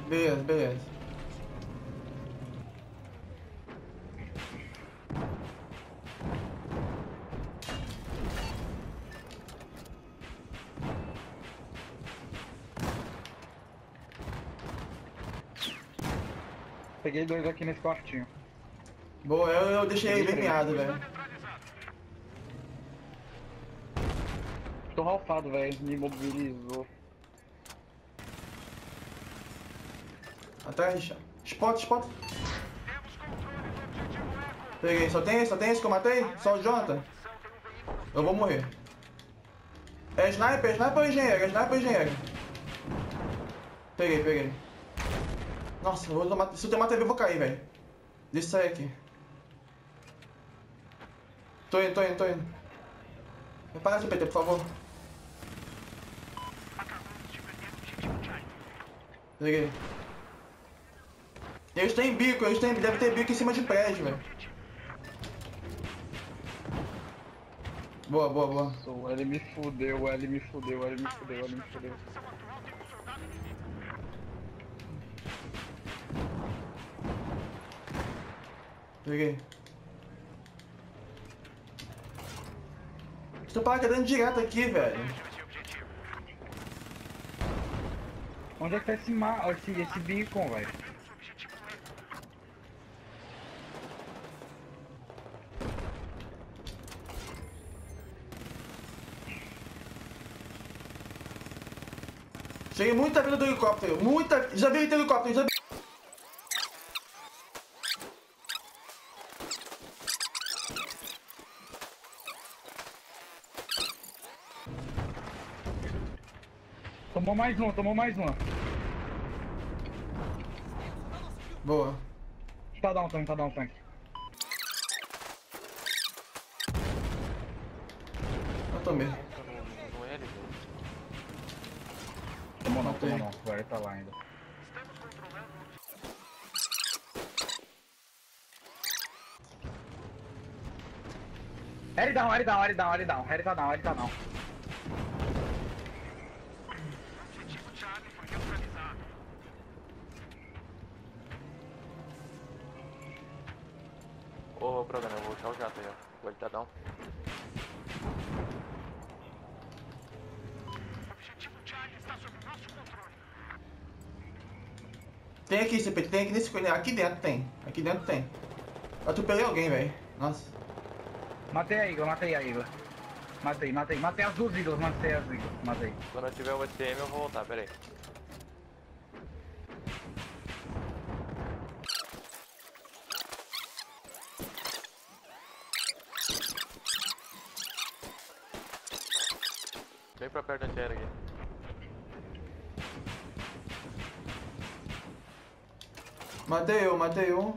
Beleza, beleza. Peguei dois aqui nesse quartinho. Boa, eu deixei ele bem miado, velho. Tô ralfado, velho. Me imobilizou. Atrás. Spot. Peguei, só tem esse que eu matei? Só o Jonathan? Eu vou morrer. É sniper ou engenheiro? Peguei. Nossa, se eu tomar TV eu vou cair, velho. Deixa eu sair aqui. Tô indo. Repara esse PT, por favor. Peguei. Eles têm bico, deve ter bico em cima de prédio, velho. Boa. Nossa, o L me fudeu. Peguei. Estou paraquedando direto aqui, velho. Onde é que tá esse beacon, velho? Cheguei muita vida do helicóptero. Já vi helicóptero, já vi. Tomou mais uma. Boa. Tá down tanque. Eu tomei. No L, velho. Tomou não. Vai tá lá ainda. L down. Ô, programa, eu vou usar o jato aí, ó. O L tá down. Tem aqui, CP, tem aqui nesse. Aqui dentro tem. Eu atropelei alguém, velho. Nossa. Matei a Igor. Matei as duas Igors, matei. Quando eu tiver o STM eu vou voltar, pera aí. Vem pra perto da antiaérea aqui. Matei um.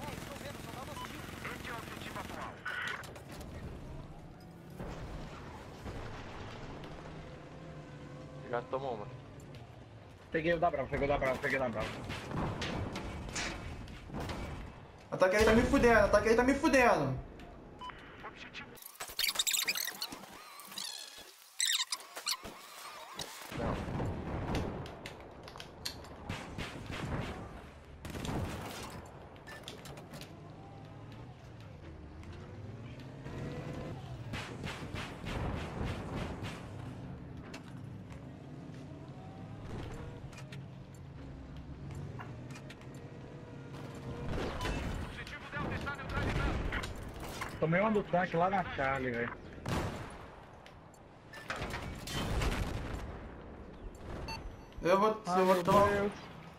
Já tomou uma. Peguei o da Brava. Ataque aí tá me fudendo. Tomei uma do tanque lá na Charlie, velho. Eu vou tomar. Deus.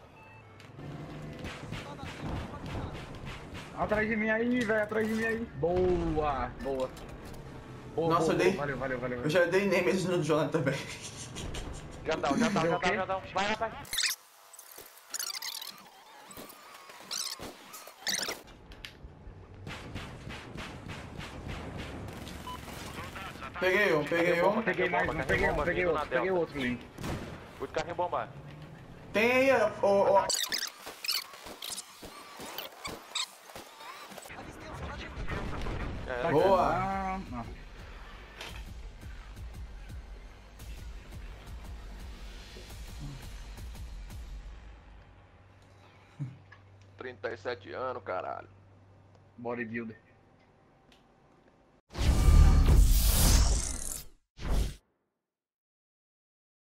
Atrás de mim aí, velho, Boa. Nossa, eu dei. Valeu. Eu já dei Nemesis no Jonathan também. Já down. Vai. Peguei um. Peguei outro link. O carrinho bombar. Tem aí, ó. Boa. Não. 37 anos, caralho. Bodybuilder.